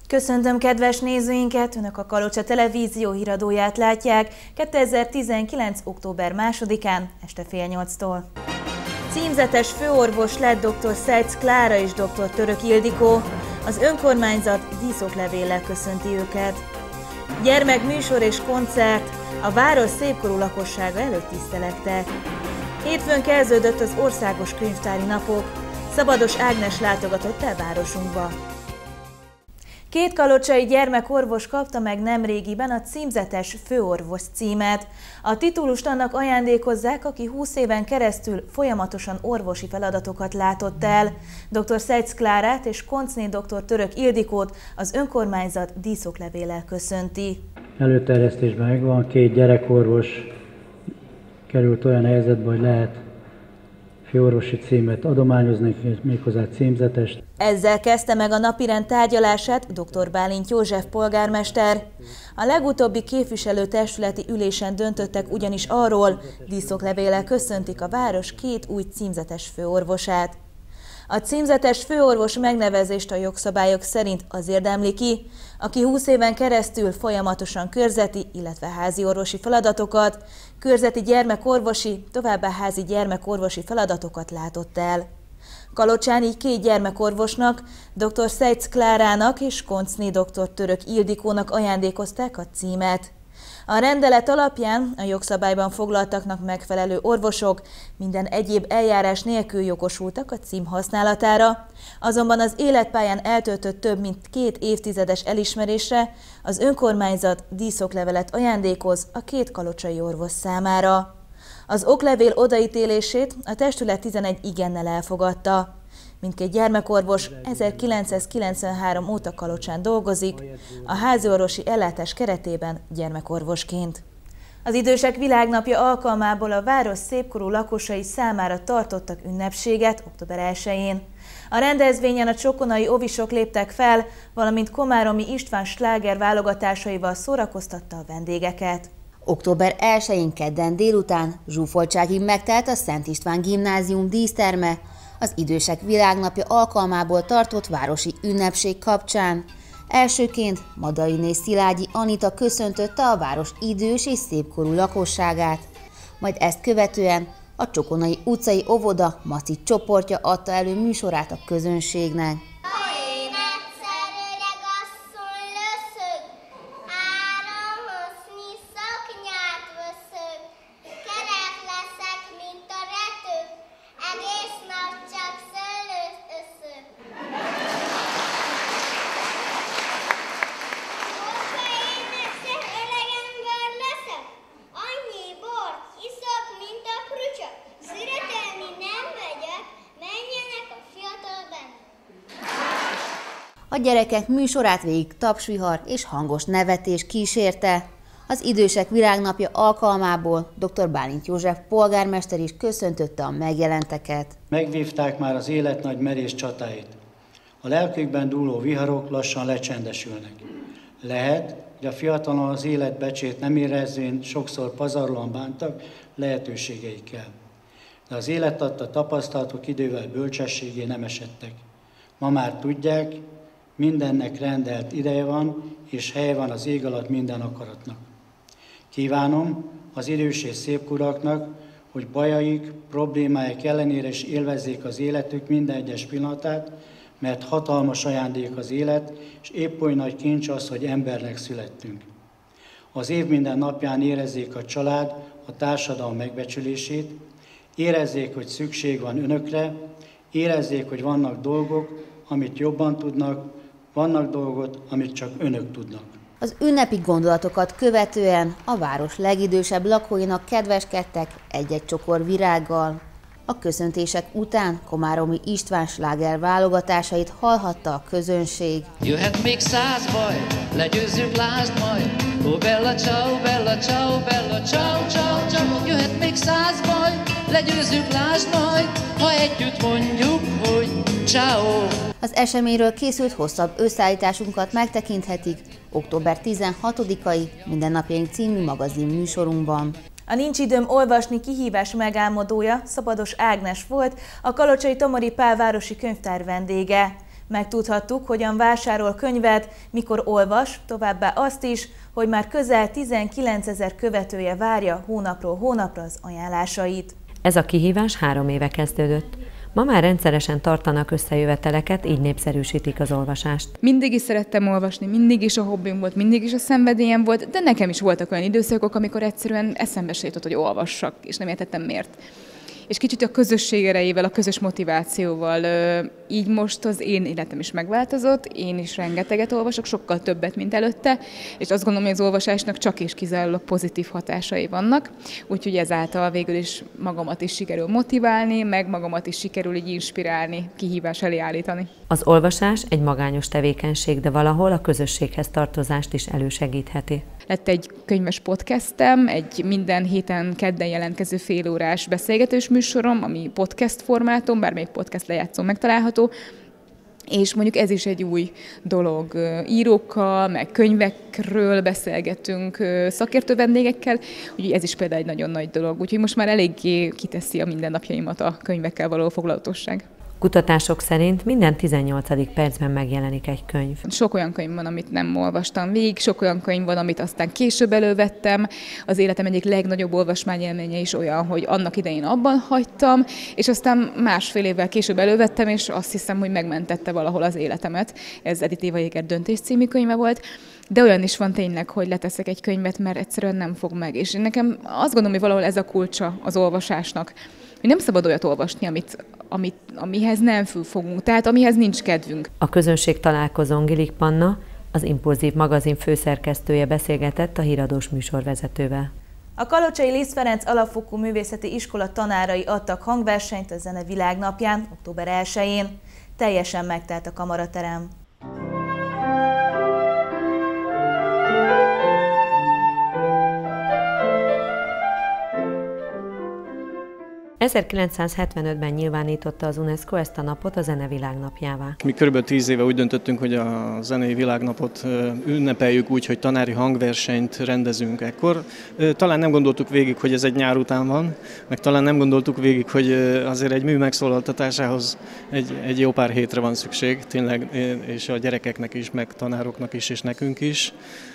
Köszöntöm kedves nézőinket! Önök a Kalocsa Televízió híradóját látják 2019. október 2-án este fél 8-tól. Címzetes főorvos lett dr. Szeitz Klára és dr. Török Ildikó. Az önkormányzat díszoklevéllel köszönti őket. Gyermekműsor és koncert, a város szépkorú lakossága előtt tisztelektek. Hétfőn kezdődött az országos könyvtári napok. Szabados Ágnes látogatott el városunkba. 2 kalocsai gyermekorvos kapta meg nemrégiben a címzetes főorvos címet. A titulust annak ajándékozzák, aki 20 éven keresztül folyamatosan orvosi feladatokat látott el. Dr. Szeitz Klárát és Koncné dr. Török Ildikót az önkormányzat díszoklevéllel köszönti. Előterjesztésben megvan, 2 gyerekorvos került olyan helyzetbe, hogy lehet főorvosi címet adományozni, méghozzá címzetest. Ezzel kezdte meg a napirend tárgyalását dr. Bálint József polgármester. A legutóbbi képviselőtestületi ülésen döntöttek ugyanis arról, díszoklevéllel köszöntik a város 2 új címzetes főorvosát. A címzetes főorvos megnevezést a jogszabályok szerint az érdemli ki, aki 20 éven keresztül folyamatosan körzeti, illetve házi orvosi feladatokat, körzeti gyermekorvosi, továbbá házi gyermekorvosi feladatokat látott el. Kalocsán így 2 gyermekorvosnak, dr. Szeitz Klárának és Koncné dr. Török Ildikónak ajándékozták a címet. A rendelet alapján a jogszabályban foglaltaknak megfelelő orvosok minden egyéb eljárás nélkül jogosultak a cím használatára, azonban az életpályán eltöltött több mint 2 évtizedes elismerésre az önkormányzat díszoklevelet ajándékoz a 2 kalocsai orvos számára. Az oklevél odaítélését a testület 11 igennel elfogadta. Mindkét gyermekorvos 1993 óta Kalocsán dolgozik, a háziorvosi ellátás keretében gyermekorvosként. Az Idősek Világnapja alkalmából a város szépkorú lakosai számára tartottak ünnepséget október 1-én. A rendezvényen a csokonai ovisok léptek fel, valamint Komáromi István sláger válogatásaival szórakoztatta a vendégeket. Október 1-én kedden délután zsúfoltságig megtelt a Szent István Gimnázium díszterme, az Idősek Világnapja alkalmából tartott városi ünnepség kapcsán. Elsőként Madainé Szilágyi Anita köszöntötte a város idős és szépkorú lakosságát, majd ezt követően a Csokonai utcai óvoda maci csoportja adta elő műsorát a közönségnek. A gyerekek műsorát végig tapsvihar és hangos nevetés kísérte. Az Idősek Világnapja alkalmából dr. Bálint József polgármester is köszöntötte a megjelenteket. Megvívták már az élet nagy merész csatáit. A lelkükben dúló viharok lassan lecsendesülnek. Lehet, hogy a fiatalon az élet becsét nem érezvén sokszor pazarlóan bántak lehetőségeikkel. De az élet adta tapasztalatok idővel bölcsességé nem esedtek. Ma már tudják, mindennek rendelt ideje van, és hely van az ég alatt minden akaratnak. Kívánom az idős és szépkoruaknak, hogy bajaik, problémáik ellenére is élvezzék az életük minden egyes pillanatát, mert hatalmas ajándék az élet, és épp oly nagy kincs az, hogy embernek születtünk. Az év minden napján érezzék a család, a társadalom megbecsülését, érezzék, hogy szükség van önökre, érezzék, hogy vannak dolgok, amit jobban tudnak, vannak dolgok, amit csak önök tudnak. Az ünnepi gondolatokat követően a város legidősebb lakóinak kedveskedtek egy-egy csokor virággal. A köszöntések után Komáromi István sláger válogatásait hallhatta a közönség. Jöhet még 100 baj, legyőzzük, lásd majd. Ó, bella ciao, bella ciao, bella ciao, ciao, ciao. Jöhet még 100 baj, legyőzzük, lásd majd, ha együtt mondjuk, hogy ciao. Az eseményről készült hosszabb összeállításunkat megtekinthetik október 16-ai Mindennapjaink című magazin műsorunkban. A Nincs időm olvasni kihívás megálmodója Szabados Ágnes volt, a kalocsai Tomori Pál városi könyvtár vendége. Megtudhattuk, hogyan vásárol könyvet, mikor olvas, továbbá azt is, hogy már közel 19 000 követője várja hónapról hónapra az ajánlásait. Ez a kihívás 3 éve kezdődött. Ma már rendszeresen tartanak összejöveteleket, így népszerűsítik az olvasást. Mindig is szerettem olvasni, mindig is a hobbim volt, mindig is a szenvedélyem volt, de nekem is voltak olyan időszakok, amikor egyszerűen eszembe se jutott, hogy olvassak, és nem értettem miért. És kicsit a közösség erejével, a közös motivációval, így most az én életem is megváltozott, én is rengeteget olvasok, sokkal többet, mint előtte, és azt gondolom, hogy az olvasásnak csak és kizárólag pozitív hatásai vannak, úgyhogy ezáltal végül is magamat is sikerül motiválni, meg magamat is sikerül így inspirálni, kihívás elé állítani. Az olvasás egy magányos tevékenység, de valahol a közösséghez tartozást is elősegítheti. Lett egy könyves podcastem, egy minden héten kedden jelentkező félórás beszélgetős műsorom, ami podcast formátum, bármelyik podcast lejátszón megtalálható, és mondjuk ez is egy új dolog. Írókkal, meg könyvekről beszélgetünk szakértő vendégekkel, úgyhogy ez is például egy nagyon nagy dolog. Úgyhogy most már eléggé kiteszi a mindennapjaimat a könyvekkel való foglalatosság. Kutatások szerint minden 18. percben megjelenik egy könyv. Sok olyan könyv van, amit nem olvastam végig, sok olyan könyv van, amit aztán később elővettem. Az életem egyik legnagyobb olvasmányélménye is olyan, hogy annak idején abban hagytam, és aztán 1,5 évvel később elővettem, és azt hiszem, hogy megmentette valahol az életemet. Ez Edith Éva Jéger Döntés című könyve volt. De olyan is van tényleg, hogy leteszek egy könyvet, mert egyszerűen nem fog meg. És én nekem azt gondolom, hogy valahol ez a kulcsa az olvasásnak, hogy nem szabad olyat olvasni, amihez nem fogunk, tehát amihez nincs kedvünk. A közönség találkozón Gilik Panna, az Impulzív magazin főszerkesztője beszélgetett a híradós műsorvezetővel. A kalocsai Liszt Ferenc Alapfokú Művészeti Iskola tanárai adtak hangversenyt a Zene Világnapján, október 1-én. Teljesen megtelt a kamaraterem. 1975-ben nyilvánította az UNESCO ezt a napot a Zene Világnapjává. Mi kb. 10 éve úgy döntöttünk, hogy a Zenei Világnapot ünnepeljük úgy, hogy tanári hangversenyt rendezünk ekkor. Talán nem gondoltuk végig, hogy ez egy nyár után van, meg talán nem gondoltuk végig, hogy azért egy mű megszólaltatásához egy jó pár hétre van szükség, tényleg, és a gyerekeknek is, meg tanároknak is, és nekünk is.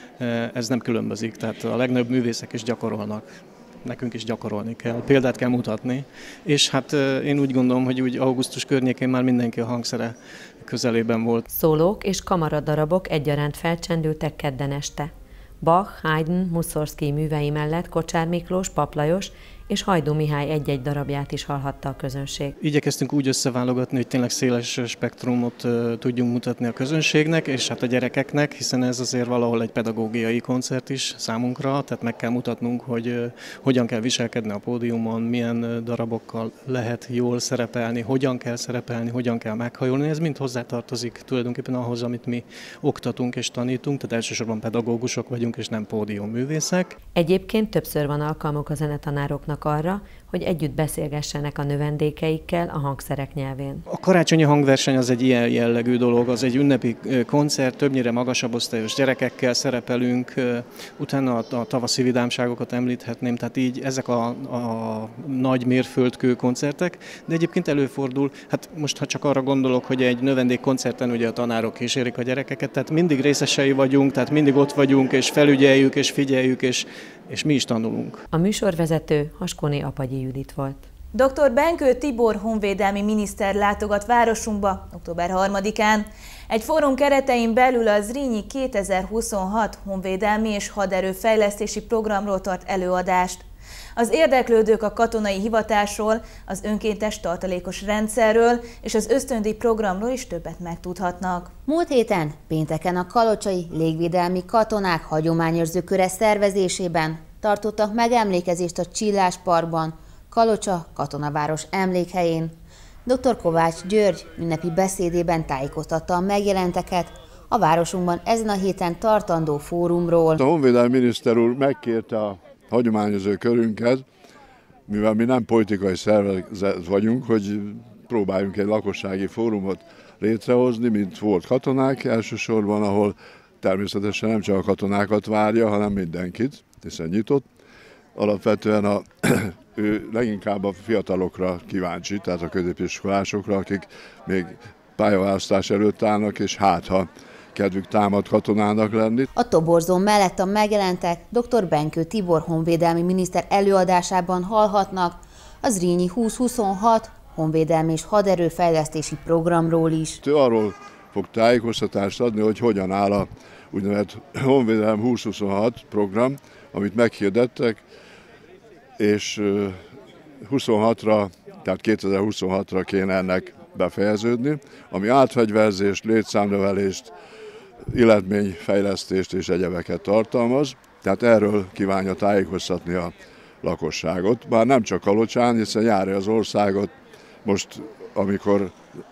Ez nem különbözik, tehát a legnagyobb művészek is gyakorolnak. Nekünk is gyakorolni kell, példát kell mutatni, és hát én úgy gondolom, hogy úgy augusztus környékén már mindenki a hangszere közelében volt. Szólók és kamaradarabok egyaránt felcsendültek kedden este. Bach, Haydn, Mussorgsky művei mellett Kocsár Miklós, Papp Lajos és Hajdú Mihály egy-egy darabját is hallhatta a közönség. Igyekeztünk úgy összeválogatni, hogy tényleg széles spektrumot tudjunk mutatni a közönségnek, és hát a gyerekeknek, hiszen ez azért valahol egy pedagógiai koncert is számunkra, tehát meg kell mutatnunk, hogy hogyan kell viselkedni a pódiumon, milyen darabokkal lehet jól szerepelni, hogyan kell szerepelni, hogyan kell meghajolni. Ez mind hozzátartozik tulajdonképpen ahhoz, amit mi oktatunk és tanítunk, tehát elsősorban pedagógusok vagyunk, és nem pódiumművészek. Egyébként többször van alkalmuk a zenetanároknak arra, hogy együtt beszélgessenek a növendékeikkel a hangszerek nyelvén. A karácsonyi hangverseny az egy ilyen jellegű dolog, az egy ünnepi koncert, többnyire magasabb osztályos gyerekekkel szerepelünk, utána a tavaszi vidámságokat említhetném, tehát így ezek a nagy mérföldkő koncertek, de egyébként előfordul, hát most ha csak arra gondolok, hogy egy növendék koncerten ugye a tanárok kísérik a gyerekeket, tehát mindig részesei vagyunk, tehát mindig ott vagyunk, és felügyeljük, és figyeljük, és mi is tanulunk. A műsorvezető Haskóné Apagyi Judit volt. Dr. Benkő Tibor honvédelmi miniszter látogat városunkba október 3-án. Egy fórum keretein belül a Zrínyi 2026 honvédelmi és haderőfejlesztési programról tart előadást. Az érdeklődők a katonai hivatásról, az önkéntes tartalékos rendszerről és az ösztöndíj programról is többet megtudhatnak. Múlt héten, pénteken a kalocsai légvédelmi katonák hagyományőrző köre szervezésében tartottak megemlékezést a Csillás Parkban, Kalocsa katonaváros emlékhelyén. Dr. Kovács György ünnepi beszédében tájékoztatta a megjelenteket a városunkban ezen a héten tartandó fórumról. A honvédelmi miniszter úr megkérte a hagyományozó körünket, mivel mi nem politikai szervezet vagyunk, hogy próbáljunk egy lakossági fórumot létrehozni, mint volt katonák elsősorban, ahol természetesen nem csak a katonákat várja, hanem mindenkit, hiszen nyitott. Alapvetően ő leginkább a fiatalokra kíváncsi, tehát a középiskolásokra, akik még pályaválasztás előtt állnak, és hát ha kedvük támad katonának lenni. A toborzó mellett a megjelentek dr. Benkő Tibor honvédelmi miniszter előadásában hallhatnak az Zrínyi 2026 honvédelmi és haderőfejlesztési programról is. Ő arról fog tájékoztatást adni, hogy hogyan áll a úgynevezett Honvédelem 2026 program, amit meghirdettek, és 26-ra, tehát 2026-ra kéne ennek befejeződni, ami átfegyverzést, létszámnövelést, illetményfejlesztést és egyebeket tartalmaz. Tehát erről kívánja tájékoztatni a lakosságot. Bár nem csak Kalocsán, hiszen járja az országot most, amikor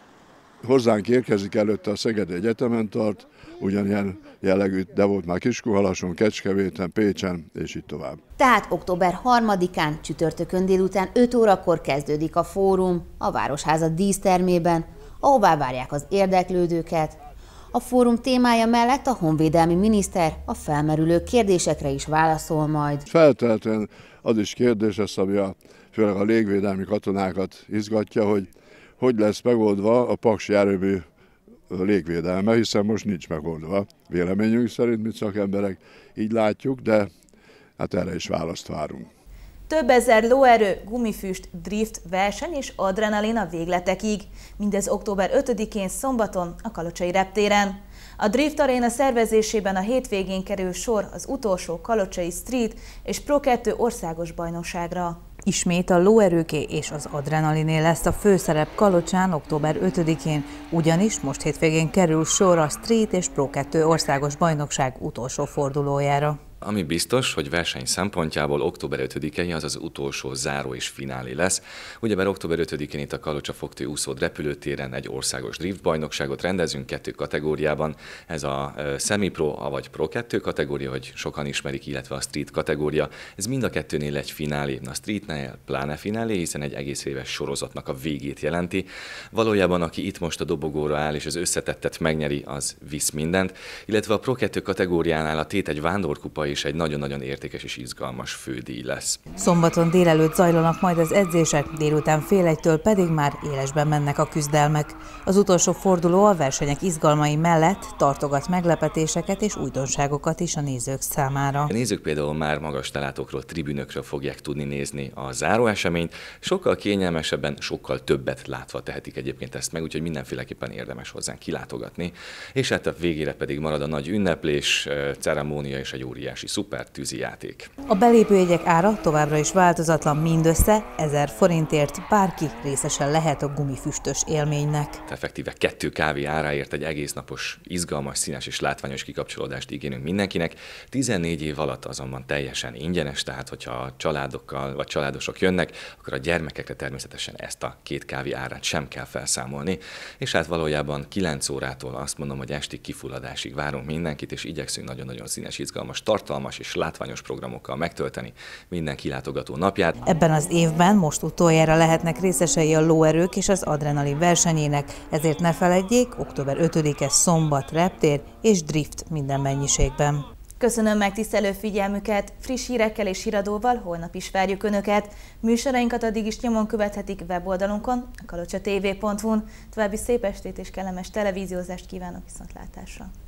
hozzánk érkezik, előtte a Szegedi Egyetemen tart, ugyanilyen jellegű, de volt már Kiskunhalason, Kecskeméten, Pécsen, és így tovább. Tehát október 3-án csütörtökön délután 5 órakor kezdődik a fórum a Városháza dísztermében, ahová várják az érdeklődőket. A fórum témája mellett a honvédelmi miniszter a felmerülő kérdésekre is válaszol majd. Feltehetően az is kérdés lesz, ami főleg a légvédelmi katonákat izgatja, hogy lesz megoldva a paksi erőmű légvédelme, hiszen most nincs megoldva. Véleményünk szerint mi szakemberek így látjuk, de hát erre is választ várunk. Több ezer lóerő, gumifüst, drift, verseny és adrenalin a végletekig. Mindez október 5-én szombaton a Kalocsai reptéren. A Drift Arena szervezésében a hétvégén kerül sor az utolsó Kalocsai Street és Pro 2 országos bajnokságra. Ismét a lóerőké és az adrenaliné lesz a főszerep Kalocsán október 5-én, ugyanis most hétvégén kerül sor a Street és Pro 2 országos bajnokság utolsó fordulójára. Ami biztos, hogy verseny szempontjából október 5-i az az utolsó záró és finálé lesz. Ugyebár október 5-én itt a Kalocsa Fogtő úszód repülőtéren egy országos drift bajnokságot rendezünk 2 kategóriában. Ez a semi-pro, vagy Pro 2 kategória, hogy sokan ismerik, illetve a street kategória. Ez mind a kettőnél egy finálé. A streetnél pláne finálé, hiszen egy egész éves sorozatnak a végét jelenti. Valójában aki itt most a dobogóra áll és az összetettet megnyeri, az visz mindent. Illetve a Pro 2 kategóriánál a tét egy vándorkupa és egy nagyon-nagyon értékes és izgalmas fődíj lesz. Szombaton délelőtt zajlanak majd az edzések, délután fél egytől pedig már élesben mennek a küzdelmek. Az utolsó forduló a versenyek izgalmai mellett tartogat meglepetéseket és újdonságokat is a nézők számára. A nézők például már magas lelátókról, tribünökről fogják tudni nézni a záróeseményt, sokkal kényelmesebben, sokkal többet látva tehetik egyébként ezt meg, úgyhogy mindenféleképpen érdemes hozzánk kilátogatni. És hát a végére pedig marad a nagy ünneplés, ceremónia és egy óriási szuper tűzijáték. A belépőjegyek ára továbbra is változatlan, mindössze 1000 forintért bárki részesen lehet a gumifüstös élménynek. Effektíve 2 kávé áráért egy egésznapos, izgalmas, színes és látványos kikapcsolódást ígérünk mindenkinek. 14 év alatt azonban teljesen ingyenes, tehát hogyha családokkal vagy családosok jönnek, akkor a gyermekekre természetesen ezt a 2 kávé árát sem kell felszámolni. És hát valójában 9 órától azt mondom, hogy esti kifulladásig várunk mindenkit, és igyekszünk nagyon-nagyon színes, izgalmas, tartalmas és látványos programokkal megtölteni minden kilátogató napját. Ebben az évben most utoljára lehetnek részesei a lóerők és az adrenalin versenyének, ezért ne feledjék, október 5-e szombat reptér és drift minden mennyiségben. Köszönöm megtisztelő figyelmüket, friss hírekkel és híradóval holnap is várjuk Önöket. Műsorainkat addig is nyomon követhetik weboldalunkon, a kalocsatv.hu-n. További szép estét és kellemes televíziózást kívánok, viszontlátásra!